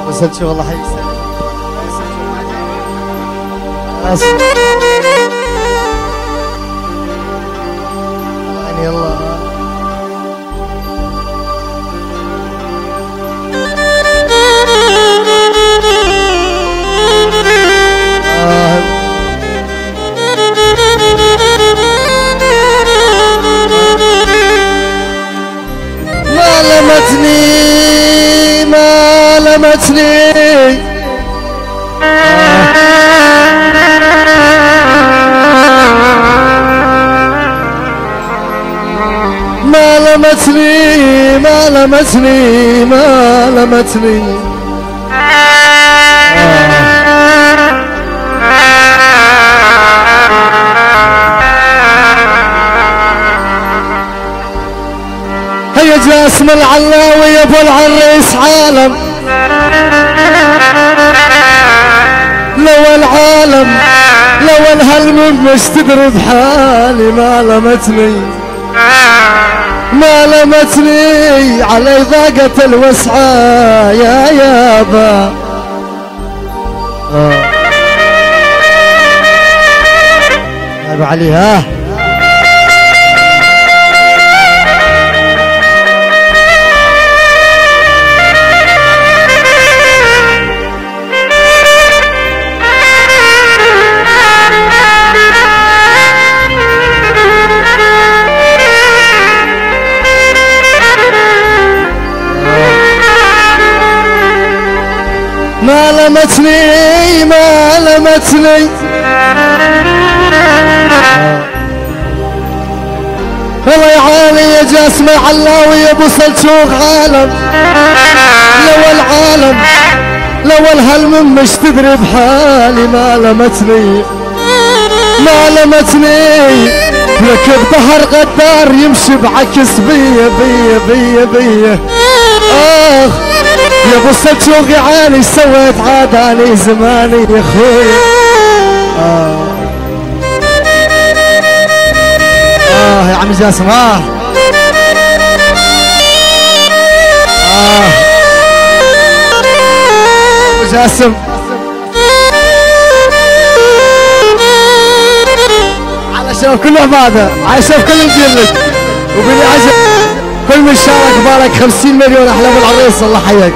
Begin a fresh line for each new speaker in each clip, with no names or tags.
وصلت شو والله حي يعني يلا ما لمتني ما لمتني هيا جاسم العلاوي يا ابو العريس عالم لو العالم لو الهلم مش تدري بحالي ما لمتني علي ضاقة الوسعة يا يابا ابو علي ها ما لمتني والله يا عالي يا جاسم علاوي يا ابو سلجوق عالم لو العالم لو الهلم مش تدري بحالي ما لمتني ركب ظهر غدار يمشي بعكس بيا اخ يا ابو السلجوق يا عالي سويت عاداني زماني يا خويا يا عم جاسم ابو جاسم على شباب كل عباده على شباب كل مجلد وبني عجب كل من شارك بارك 50 مليون احلى ابو العريس الله حياك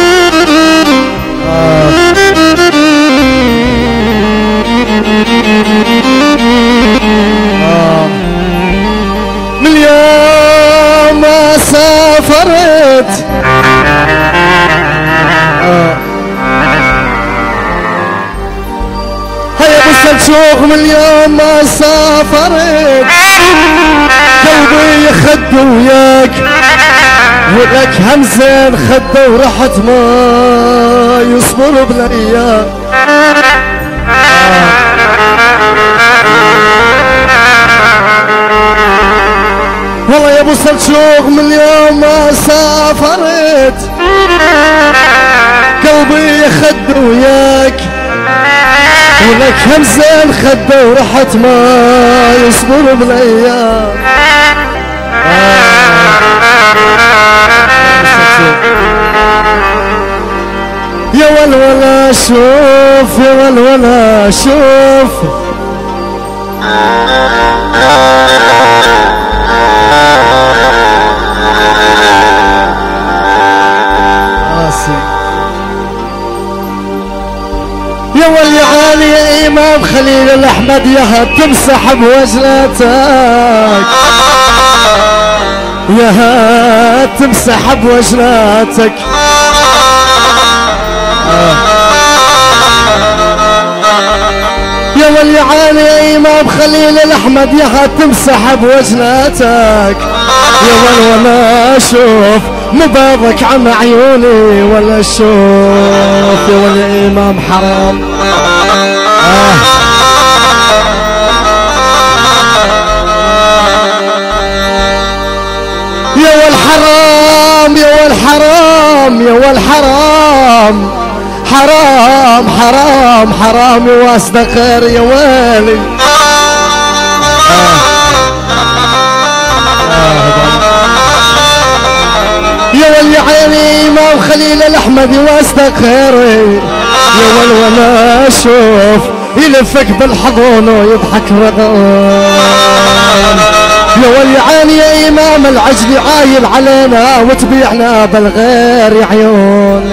من يوم ما سافرت هيا ابو السلجوق من يوم ما سافرت قلبي يخد وياك ولك همزين خده ورحت ما يصبر بلاياك والله يا ابو سلجوق من يوم ما سافرت قلبي يخد وياك ولك همزين خده ورحت ما يصبر بالايام يا ولولا شوف يا ولولا شوف يا ولي عالي يا امام خليل الاحمد يا تمسح بوجنتك يا تمسح بوجنتك يا ولي عالي يا امام خليل الاحمد يا تمسح بوجنتك يا ولا شوف مبابك عم عيوني ولا شوف يا ولي امام حرام يا والحرام يا والحرام يا والحرام حرام حرام حرام واسد خير يا ويلي يا ولي عيني امام خليل الاحمدي واستخيري يا والولا شوف يلفك بالحضن ويضحك رضوان يا ولي عيني يا امام العجل عايل علينا وتبيعنا بالغير يا عيون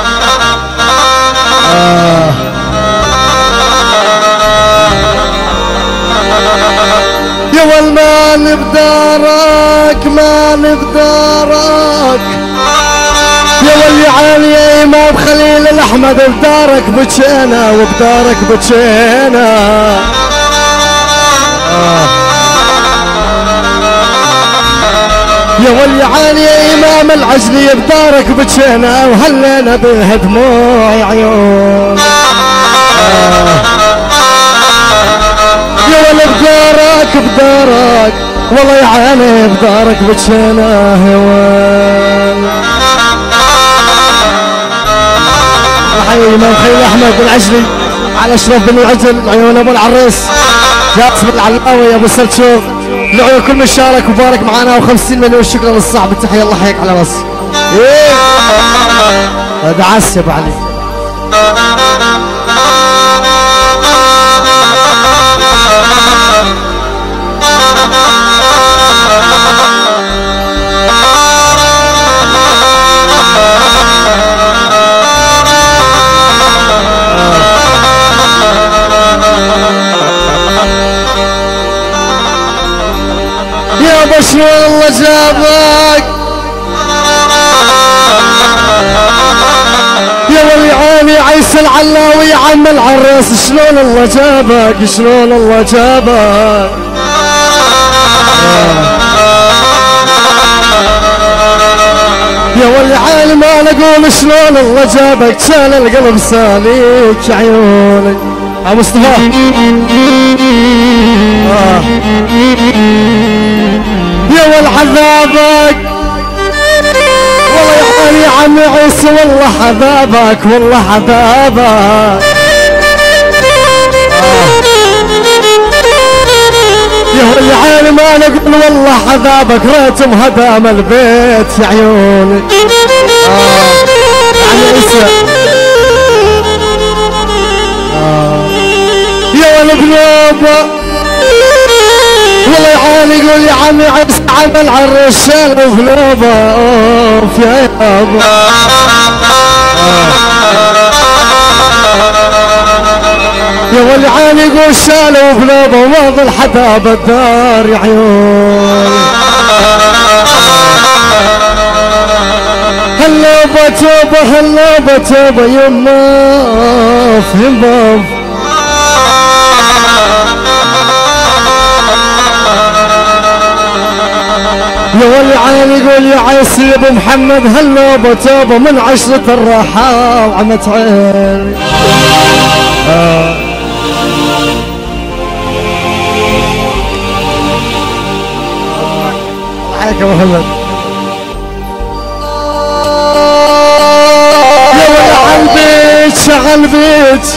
يا والمال بدارك مال بدارك يا ولي عالي يا امام خليل الاحمد بدارك بجينا وبدارك بجينا يا ولي عالي يا امام العجلي بدارك بجينا وهلينا به دموع عيون يا ولي بدارك بدارك والله يا عيني بدارك بجينا هوان حي امام خليل احمد العجلي على اشرف بن العجل عيون ابو العريس جالس بالعلاوي يا ابو سلتشوف العيون كل من شارك وبارك معنا و50 مليون شكرا للصاحب التحيه الله يحييك على راسي ايه هذا عسى ابو علي يابا شلون الله جابك يا ولي عيني عيسى العلاوي يا عم العريس شلون الله جابك شلون الله جابك يا ولي عيني ما نقول شلون الله جابك كان القلب ساليك يا عيوني ابو مصطفى يا والعذابك والله يا عمي عيسى والله عذابك والله عذابك يا ولي عيني ما نقول والله عذابك ريتم هدام البيت يا عيوني عمي عيسى يا ولي بنوبه والله يعاني يقول يا عمي عيسى عمل على الرشال وفلوبه اوف يا يابا يا ولي عاني يقول شال وفلوبه وما ظل حدا بالدار يا عيون هاللوبه توبه هاللوبه توبه يما يما يا ولي عيني يقول يا عيسى يا ابو محمد هاللوبه توبه من عشرة الراحه وعمت عيني عليك يا محمد يا ولي عالبيت شغل بيت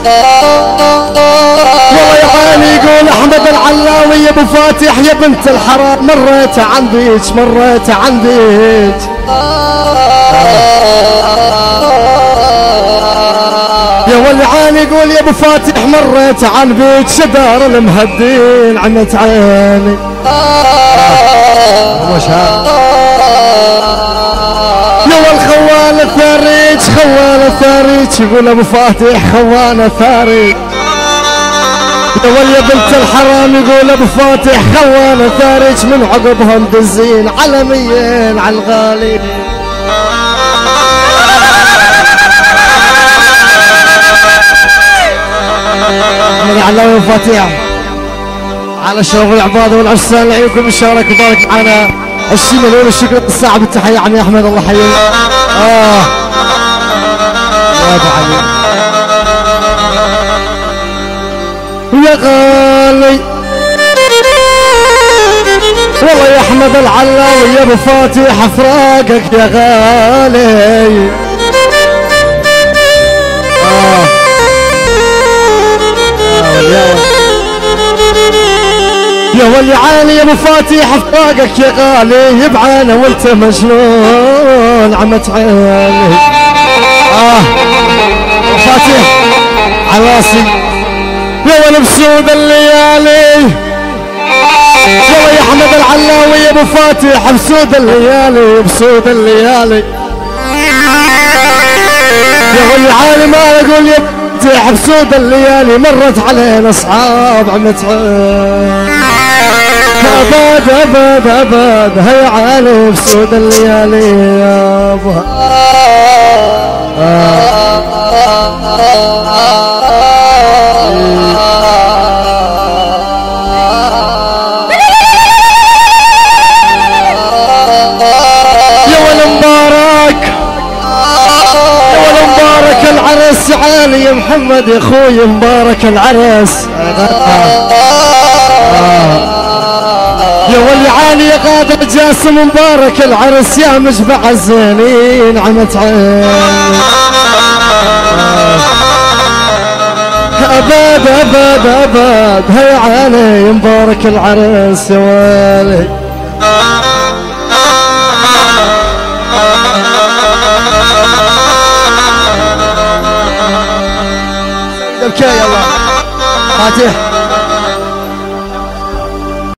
والله يا عيني يقول احمد العلاوي يا ابو فاتح يا بنت الحرام مريت عن بيت مريت عن بيت يا ولي عيني يقول يا ابو فاتح مريت عن بيت شدار المهدين عمت عيني يا والخوال الثاريج خوال الثاريج يقول ابو فاتح خوان ثاريج يا ولي بنت الحرام يقول ابو فاتح خوان ثاريج من عقبهم دزين علميين على الغالي من علوي فاتح على شرف العباد والعرسان لعيونكم مشارك وبارك معنا 20 مليون الشكر الصعب التحيه عمي احمد الله يحييك يا ابو علي يا غالي والله يا احمد العلاوي يا ابو فاتح افراقك يا غالي يا ولي عيني يا ابو فاتح افراقك يا غالي يبعانا وانت مجنون نعمة عيني. فاتح عراسي يا ولد بسود الليالي، يا احمد العلاوي يا ابو فاتح بسود الليالي بسود الليالي. يا ولي عالي ما اقول يا فاتح بسود الليالي، مرت علينا اصحاب عمت ابد ابد ابد هيا عالي بسود الليالي يابا. العرس عالي يا محمد يا اخوي مبارك العرس. يا ولي عالي يا قادر جاسم مبارك العرس يا مجمع الزينين عمت عين. ابد ابد ابد هيا عالي مبارك العرس يا ولي. بكاء يلا فاتح